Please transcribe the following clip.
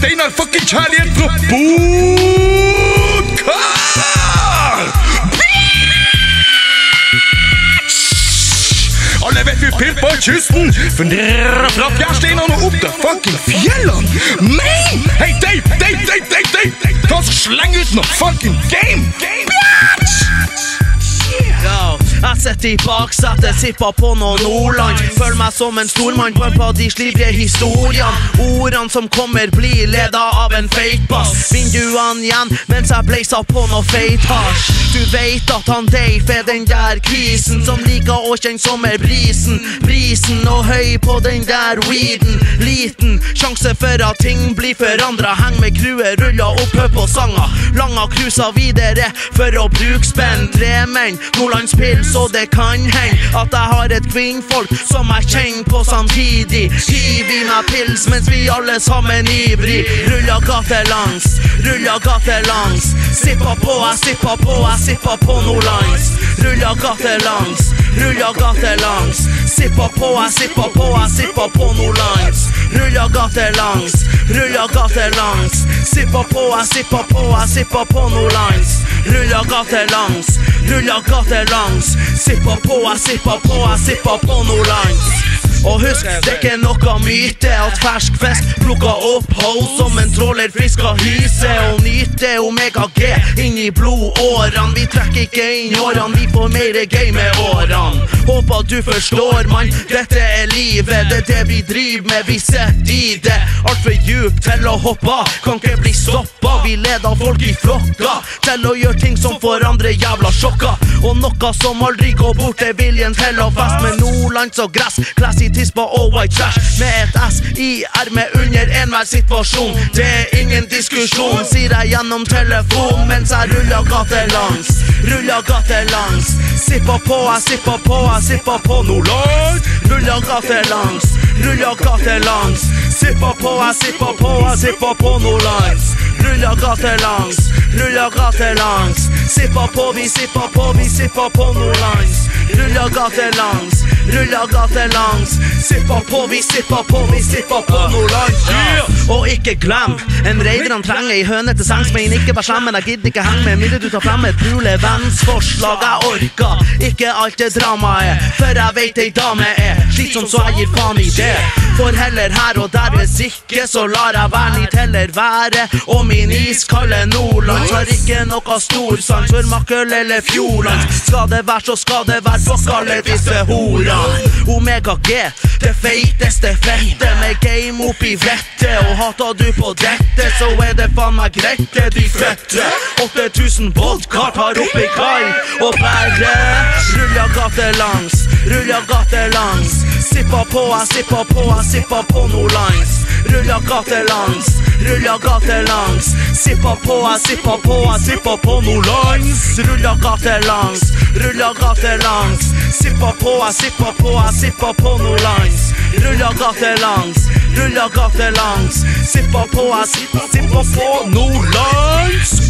Steinar fucking kjærlighet fra Bodkar! Alle vet vi fyrt på kysten, fra fjærsteinene og opp til fucking fjellene. Men, hei, Dave, ta oss sleng ut noe fucking game, bitch! Jeg sitter i baksetet, sipper på noe Nordland. Føler meg som en stormann på de slivlige historiene. Ordene som kommer blir ledet av en feitbass. Vinduene igjen mens jeg blazer på noe feithasj. Du vet at han Dave er den der kvisen som liker å kjenne sommerbrisen. Brisen og høy på den der weeden. Liten sjanse for at ting blir forandret. Heng med crewet, ruller opp på sanger. Langa cruiser videre for å bruke spenn. 3 menn, Nordlandspils, så det kan henge at jeg har et kvinnfolk som jeg kjenner på samtidig. Hiv i meg pils mens vi alle sammen ivrig. Ruller gatelangs, sipper på, jeg sipper på Nordlands. Ruller gatelangs, sipper på, jeg sipper på Nordlands. Ruller gatelangs, sipper på, jeg sipper på Nordlands. Ruller gatelangs, sipper på, jeg sipper på Nordlands. Og husk, det er ikke noe myte at fersk fisk plukker opp hold som en tråler fisker hyse og nyte Omega G inn i blodårene. Vi trekker ikke inn årene, vi får mer gøy med årene. Håper du forstår, mann, dette er livet, det er det vi driver med, vi sitter i det. Alt for djupt til å hoppe, kan ikke bli stoppet. Vi leder folk i flokka til å gjøre ting som får andre jævla sjokka. Og noe som aldri går bort er viljen til å fest med Nordlands og gress, classy tispa og white trash. Med et S i ermet under enhver situasjon. Det er ingen diskusjon, sier jeg gjennom telefon mens jeg ruller gatelangs. Sipper på, jeg sipper på Nordlands. Ruller gatelangs. Sipper på, jeg sipper på Nordlands. Ruller gatelangs. Sipper på, vi sipper på Nordlands. Ruller gatelangs. Sipper på, vi sipper på Nordlands. Og ikke glem, en reiderne trenger i høne til sengs. Men ikke vær slem, men jeg gidder ikke henge med. Midler du tar frem et bulevennsforslag. Jeg orker ikke alt det dramaet, for jeg vet ei dame er slitsom, så jeg gir faen i det. For heller her og der, hvis ikke så lar jeg være litt heller være. Og min iskalde Nordlands har ikke noe storsans for makkel eller fjordlands. Skal det være, så skal det være for alle disse horene. Omega G, det feiteste fette, med game oppi vettet. Og hater du på dette, så er det faen meg greit, de fette. 8000 Bodkar tar opp i kai, og bare ruller gatelangs. Sipper på, jeg sipper på Nordlands. Ruller gatelangs. Sipper på, jeg sipper på Nordlands. Ruller gatelangs. Sipper på, jeg sipper på Nordlands. Ruller gatelangs. Sipper på, jeg sipper på Nordlands.